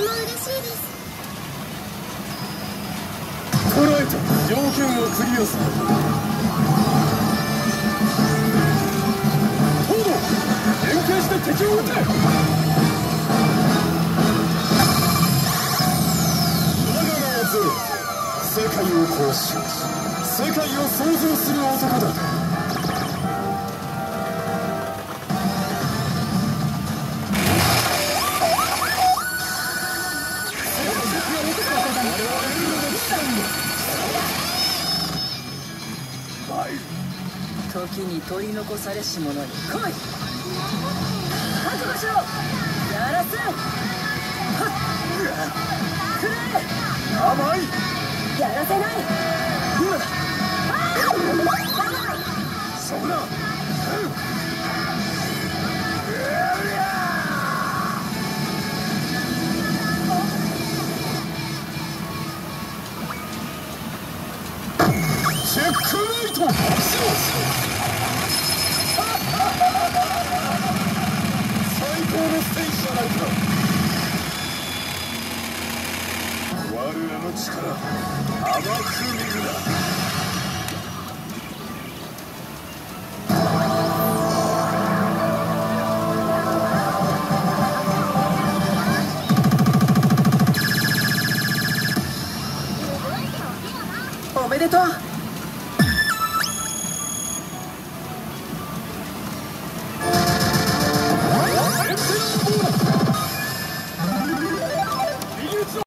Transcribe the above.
嬉しいです。 捕らえた。条件をクリアする。東堂、連携して敵を撃て。裏側ゼロ。世界を壊し世界を創造する男だ。 時に取り残されし者に来い。覚悟しろ。やらせ。くれ。 甘い。 やらせない。 そこだ。チェックメイト。最高のステージじゃないか。我らの力甘く見るな。 おめでとう。